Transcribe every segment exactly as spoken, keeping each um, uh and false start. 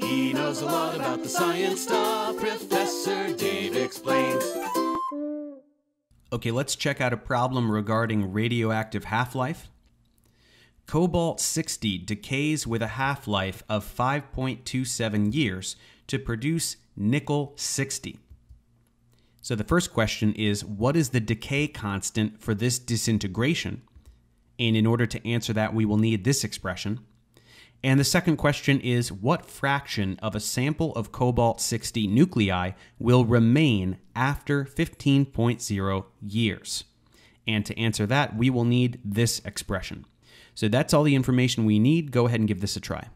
He knows a lot about the science stuff. Professor Dave explains. Okay, let's check out a problem regarding radioactive half-life. Cobalt sixty decays with a half-life of five point two seven years to produce nickel sixty. So the first question is, what is the decay constant for this disintegration? And in order to answer that, we will need this expression. And the second question is, what fraction of a sample of cobalt sixty nuclei will remain after fifteen point zero years? And to answer that, we will need this expression. So that's all the information we need. Go ahead and give this a try.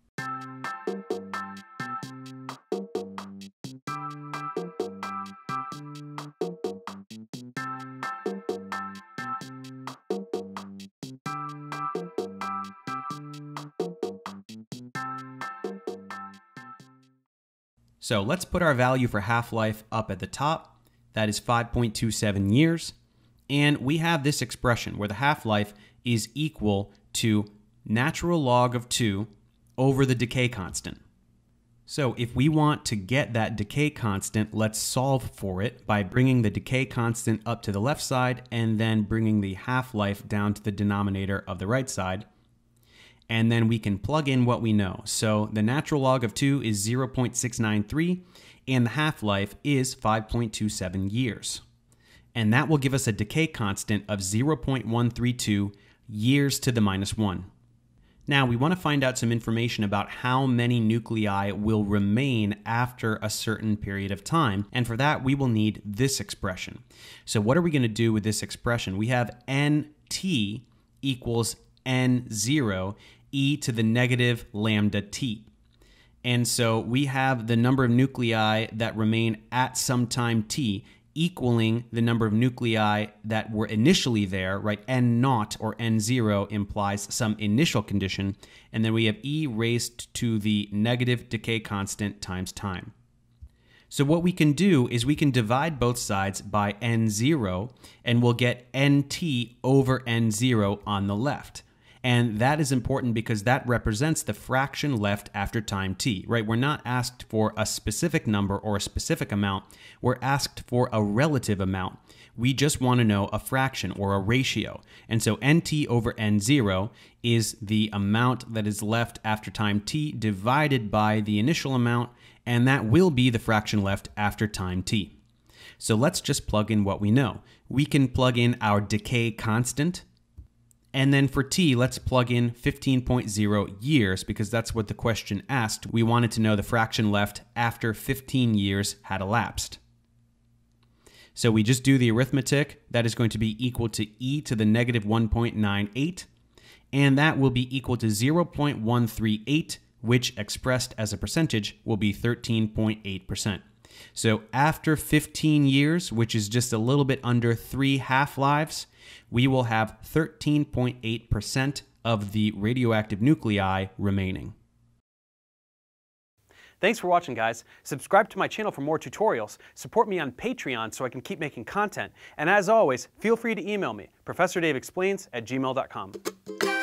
So let's put our value for half-life up at the top. That is five point two seven years. And we have this expression where the half-life is equal to natural log of two over the decay constant. So if we want to get that decay constant, let's solve for it by bringing the decay constant up to the left side and then bringing the half-life down to the denominator of the right side. And then we can plug in what we know. So the natural log of two is zero point six nine three, and the half-life is five point two seven years. And that will give us a decay constant of zero point one three two years to the minus one. Now we want to find out some information about how many nuclei will remain after a certain period of time, and for that we will need this expression. So what are we going to do with this expression? We have Nt equals N zero e to the negative lambda t. And so we have the number of nuclei that remain at some time t equaling the number of nuclei that were initially there, right? N naught or N zero implies some initial condition. And then we have e raised to the negative decay constant times time. So what we can do is we can divide both sides by N zero and we'll get Nt over N zero on the left. And that is important because that represents the fraction left after time t, right? We're not asked for a specific number or a specific amount. We're asked for a relative amount. We just want to know a fraction or a ratio. And so Nt over N zero is the amount that is left after time t divided by the initial amount, and that will be the fraction left after time t. So let's just plug in what we know. We can plug in our decay constant. And then for t, let's plug in fifteen point zero years because that's what the question asked. We wanted to know the fraction left after fifteen years had elapsed. So we just do the arithmetic. That is going to be equal to e to the negative one point nine eight. And that will be equal to zero point one three eight, which expressed as a percentage will be thirteen point eight percent. So after fifteen years, which is just a little bit under three half-lives, we will have thirteen point eight percent of the radioactive nuclei remaining. Thanks for watching, guys. Subscribe to my channel for more tutorials. Support me on Patreon so I can keep making content. And as always, feel free to email me, professor dave explains at gmail dot com.